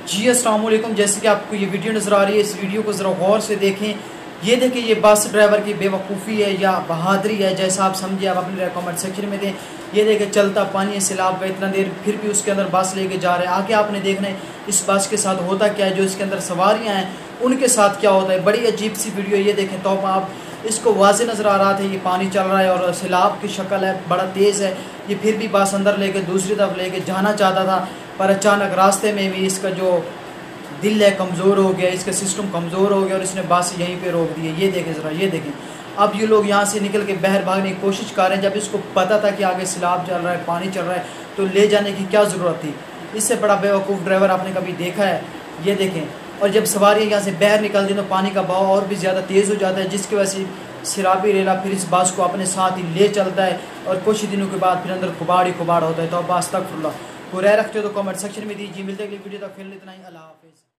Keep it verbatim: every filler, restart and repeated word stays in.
जी अस्सलाम वालेकुम। जैसे कि आपको ये वीडियो नज़र आ रही है, इस वीडियो को ज़रा गौर से देखें। ये देखें, ये बस ड्राइवर की बेवकूफ़ी है या बहादुरी है, जैसा आप समझिए। आप अपने कमेंट सेक्शन में दें। ये देखें, चलता पानी है सैलाब का, इतना देर फिर भी उसके अंदर बस लेके जा रहे हैं। आगे आपने देखना है इस बस के साथ होता क्या है, जो इसके अंदर सवारियाँ हैं उनके साथ क्या होता है। बड़ी अजीब सी वीडियो। ये देखें, तो आप इसको वाज़े नज़र आ रहा था, ये पानी चल रहा है और सैलाब की शक्ल है, बड़ा तेज़ है। ये फिर भी बस अंदर लेके दूसरी तरफ लेके जाना चाहता था, पर अचानक रास्ते में भी इसका जो दिल है कमज़ोर हो गया, इसका सिस्टम कमज़ोर हो गया और इसने बस यहीं पे रोक दी है। ये देखें ज़रा, ये देखें। अब ये लोग यहाँ से निकल के बाहर भागने की कोशिश कर रहे हैं, जब इसको पता था कि आगे सैलाब चल रहा है, पानी चल रहा है, तो ले जाने की क्या ज़रूरत थी। इससे बड़ा बेवकूफ़ ड्राइवर आपने कभी देखा है? ये देखें। और जब सवारी यहाँ से बाहर निकलती तो पानी का बहाव और भी ज़्यादा तेज़ हो जाता है, जिसकी वजह से शराबी रेला फिर इस बस को अपने साथ ही ले चलता है और कुछ ही दिनों के बाद फिर अंदर कुबाड़ ही कुबाड़ होता है। तो अब अस्तगफुरुल्लाह। को रह रखते हो तो कमेंट सेक्शन में दीजिए। मिलते अगली वीडियो तक, फिर इतना ही। अल्लाह हाफ़िज़।